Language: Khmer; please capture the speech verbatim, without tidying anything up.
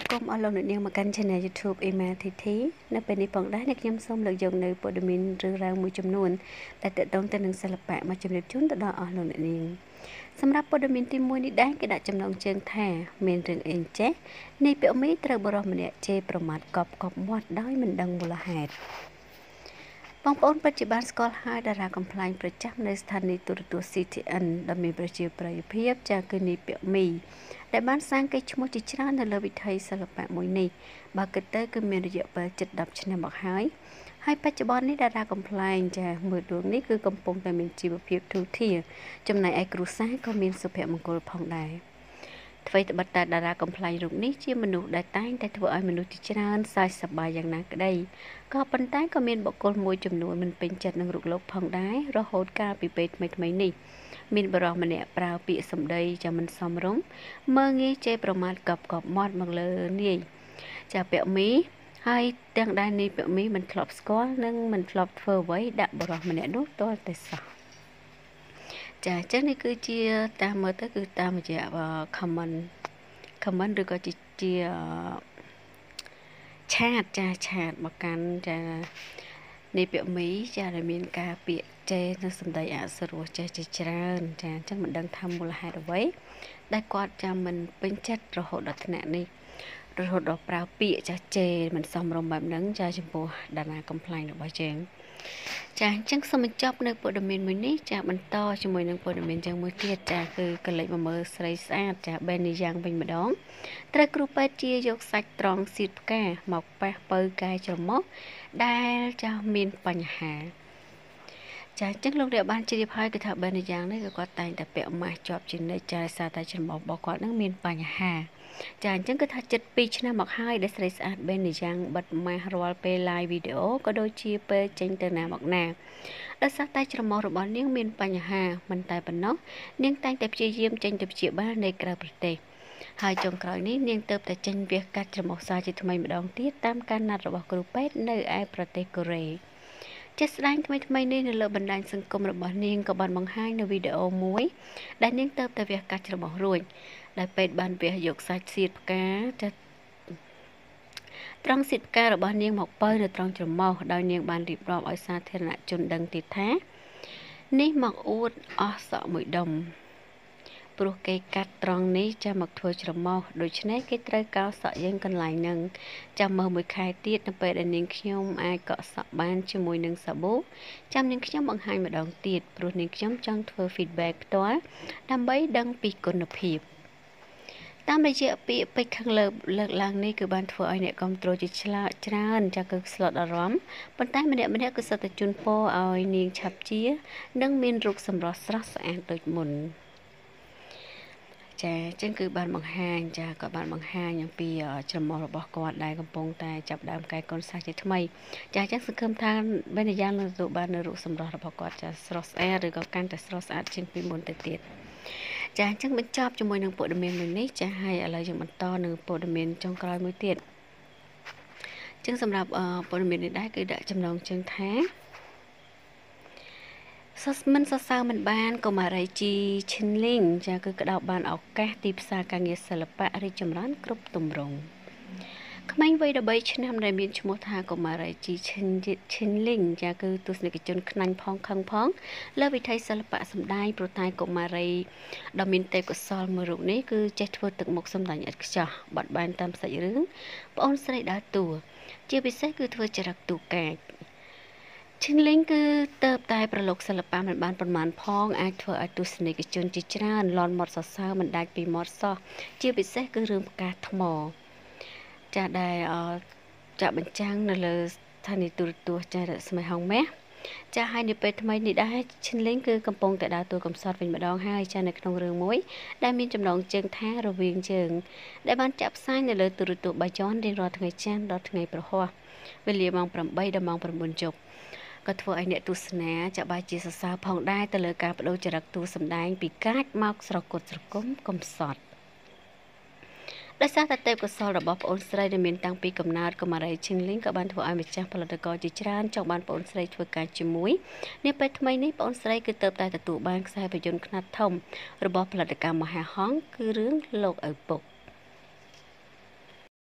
គុំអស់លោកអ្នកនាងមកកាន់ Channel YouTube Ema Thiti នៅពេលនេះផងដែរអ្នកខ្ញុំសូមលើកយកនៅព័ត៌មានរឿងរ៉ាវមួយចំនួនដែលទាក់ទងទៅនឹងសិល្បៈមកជម្រាបជូនទៅដល់អស់លោកអ្នកនាងសម្រាប់ព័ត៌មានទីមួយនេះដែរគេដាក់ចំណងជើងថាមានរឿងអីចេះនៃពាក់មីត្រូវបរិសម្នាក់ជេរប្រមាថកប់កប់មាត់ដោយមិនដឹងមូលហេតុបងប្អូនពិតជាបានស្គាល់ហើយតារាកំ pl ែងប្រចាំនៅស្ថានីយ៍ទូរទស្សន៍ C T N ដែលមានប្រជាប្រិយភាពចាគឺនីពាក់មីដែលបានសាងកេរ្តិ៍ឈ្មោះជាច្រើននៅលើវិថីសិល្បៈមួយនេះបើគិតទៅគឺមានរយៈពេលជិតដប់ឆ្នាំមកហើយហើយបច្ចុប្បន្ននេះតារាកំ pl ែងចាមើលដួងនេះគឺកំពុងតែមានជីវភាពទូធាចំណែកឯគ្រួសារក៏មានសុភមង្គលផងដែរអ្វីត្បិតតែតារាកំ pl ែងរូបនេះជាមនុស្សដែលតែងតែធ្វើឲ្យមនុស្សជាច្រើនសើចសប្បាយយ៉ាងណាក្តីក៏ប៉ុន្តែក៏មានបុគ្គលមួយចំនួនមិនពេញចិត្តនឹងរូបលោកផងដែររហូតកាលពីពេលថ្មីៗនេះមានបរិសម្នាក់ប្រើពាក្យសម្ដីចាំមិនសមរម្យមើងងាយជេរប្រមាថកប់កប់មាត់មកលើនាយចាពាក់មីហើយទាំងដែរនាយពាក់មីមិនធ្លាប់ស្គាល់និងមិនធ្លាប់ធ្វើអ្វីដាក់បរិសម្នាក់នោះទាល់តែសោះចាអញ្ចឹងនេះគឺជាតាមមើលទៅគឺតាមរយៈ comment comment ឬក៏ជាជាឆាតចាឆាតមកកាន់ចានាយពាក់មីចាដែលមានការពាក្យចេរនៅសម្ដីអសុរោះចេះជាច្រើនចាអញ្ចឹងមិនដឹងថាមូលហេតុអ្វីដែលគាត់ចាំមិនពេញចិត្តរហូតដល់ថ្នាក់នេះរហូតដល់ប្រើពាក្យចាចេរមិនសមរម្យបែបហ្នឹងចាចំពោះតារាកំ pl ែងរបស់យើងចាអញ្ចឹងសូមបញ្ចប់នៅព័ត៌មានមួយនេះចាបន្តជាមួយនឹងព័ត៌មានយ៉ាងមួយទៀតចាគឺកលេចមកមើលស្រីស្អាតចាបែននីយ៉ាងវិញម្ដងត្រូវគ្រូពេទ្យជាយកសាច់ត្រង់សៀតផ្កាមកប៉ះបើកែច្រមុះដែលចាមានបញ្ហាចាអញ្ចឹងលោកអ្នកបានជ្រាបហើយគឺថាបែននីយ៉ាងនេះគឺគាត់តែងតែពាក់ម៉ាស់ជាប់ជានិច្ចចាសារតែច្រមុះរបស់គាត់នឹងមានបញ្ហាចាអញ្ចឹងគឺថាជិតពីរឆ្នាំមកហើយដែលស្រីស្អាតបែននីយ៉ាងបិទម៉ាស់រាល់ពេល live វីដេអូក៏ដូចជាពេលចេញទៅណាមកណាដោយសារតែច្រមុះរបស់នាងមានបញ្ហាមិនតែប៉ុណ្ណោះនាងតែងតែព្យាយាមចេញទៅព្យាបាលនៅក្រៅប្រទេសហើយចុងក្រោយនេះនាងទៅតែចេញវះកាត់ច្រមុះសារជាថ្មីម្ដងទៀតតាមការណាត់របស់គ្រូពេទ្យនៅឯប្រទេសកូរ៉េជាស្ដែងថ្មីថ្មីនេះនៅលើបណ្ដាញសង្គមរបស់នាងក៏បានបង្ហាញនៅវីដេអូមួយដែលនាងទៅតែវះកាត់ច្រមុះរួចដែលពេទ្យបានវះយកសាច់សៀតផ្កាចាត្រង់សៀតផ្ការបស់នាងមកបើនៅត្រង់ច្រមុះដោយនាងបានរៀបរាប់ឲ្យសាធារណជនដឹងទៀតថានេះមកអួតអស់សក់មួយដុំព្រោះគេកាត់ត្រង់នេះចាំមកធ្វើច្រមុះដូច្នេះគេត្រូវកោសក់យើងកន្លែងហ្នឹងចាំមើលមួយខែទៀតនៅពេលដែលនាងខ្ញុំអាចកក់សក់បានជាមួយនឹងសាប៊ូចាំនាងខ្ញុំបង្ហាញម្ដងទៀតព្រោះនាងខ្ញុំចង់ធ្វើ feedback ផ្ទាល់ដើម្បីដឹងពីគុណភាពតាមរយៈពាក្យពេចន៍ខាងលើលើកឡើងនេះគឺបានធ្វើឲ្យអ្នកគ្រប់គ្រងជាឆ្លាតច្រើនចាគឺស្លុតអារម្មណ៍ប៉ុន្តែម្នាក់ម្នាក់គឺសុទ្ធតែជូនពរឲ្យនាងឆាប់ជានិងមានរូបសម្រស់ស្រស់ស្អាតដូចមុនចាអញ្ចឹងគឺបានបង្ហាញចាក៏បានបង្ហាញអំពីច្រមុះរបស់គាត់ដែលកំពុងតែចាប់ដើមកែកូនសាច់ជាថ្មីចាអញ្ចឹងសង្ឃឹមថាបែនយ៉ាងនឹងទទួលបាននៅរូបសម្រស់របស់គាត់ចាស្រស់ស្អាតឬក៏កាន់តែស្រស់ស្អាតជាងពីមុនទៅទៀតចាអញ្ចឹងបញ្ចប់ជាមួយនឹងព័ត៌មានមួយនេះចាហើយឥឡូវយើងបន្តនឹងព័ត៌មានចុងក្រោយមួយទៀតអញ្ចឹងសម្រាប់ព័ត៌មាននេះដែរគឺដាក់ចំណងជើងថាសស្មិនសរសើរមិនបានកុមារីជីឈិនលីងចាគឺក្តោបបានឱកាសទីផ្សារការងារសិល្បៈរីកចម្រើនគ្រប់ទម្រង់ក្មេងវ័យ13ឆ្នាំដែលមានឈ្មោះថាកុមារីជីឈិនឈិនលីងចាគឺទស្សនិកជនខ្នាញ់ផងខឹងផងលើវិថីសិល្បៈសម្ដែងប្រតែកុមារីដ៏មានទេពកោសល្យមួយរូបនេះគឺចេះធ្វើទឹកមុខសម្ដែងឥតខ្ចោះបត់បែនតាមសាច់រឿងប្អូនស្រីដើរតួជាពិសេសគឺធ្វើចរិតទូកាចឈិនលីងគឺទៅតែប្រឡូកសិល្បៈមិនបានប្រមាណផងអាចធ្វើឲ្យទស្សនិកជនជាច្រើនលន់មាត់សរសើរមិនដាច់ពីមាត់សោះជាពិសេសគឺរឿងផ្កាថ្មចាដែលចាបញ្ចាំងនៅលើស្ថានីយទូរទស្សន៍ចារស្មីហងម៉ាស់ចាហើយនៅពេលថ្មីនេះដែរឈិនលីងគឺកំពុងតែដើរតួកំសត់វិញម្ដងហើយចានៅក្នុងរឿងមួយដែលមានចំណងជើងថារវាងជើងដែលបានចាក់ផ្សាយនៅលើទូរទស្សន៍បាយ័នរៀងរាល់ថ្ងៃច័ន្ទដល់ថ្ងៃព្រហស្បតិ៍វេលាម៉ោងប្រាំបីដល់ម៉ោង៩យប់ក៏ធ្វើឲ្យអ្នកទស្សនាចាក់បាយជាសរសើរផងដែរទៅលើការបដូរចរិតតួសម្ដែងពីកាចមកស្រគត់ស្រគំកំសត់ដោយសារតែទេពកោសល្យរបស់ប្អូនស្រីដែលមានតាំងពីកំណើតកុមារីឈិនលីងក៏បានធ្វើឲ្យម្ចាស់ផលិតករជាច្រើនចង់បានប្អូនស្រីធ្វើការជាមួយនាពេលថ្មីនេះប្អូនស្រីគឺទៅតែទទួលបានខ្សែភាពយន្តខ្នាតធំរបស់ផលិតកម្មមហាហង្សគឺរឿងលោកឪពុក